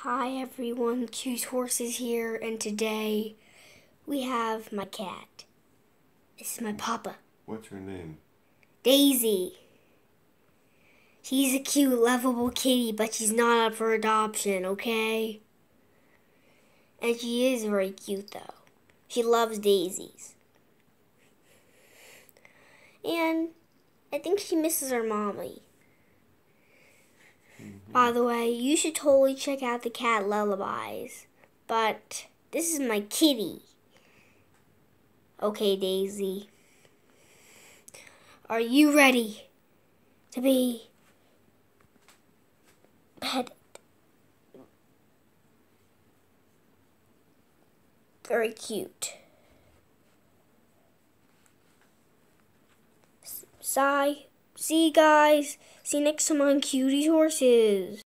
Hi everyone, Cute Horses here, and today we have my cat. This is my papa. What's her name? Daisy. She's a cute, lovable kitty, but she's not up for adoption, okay? And she is very cute though. She loves daisies. And I think she misses her mommy. By the way, you should totally check out the cat lullabies. But this is my kitty. Okay, Daisy. Are you ready to be petted? Very cute. Sigh. See you guys. See you next time on Cutie Horses.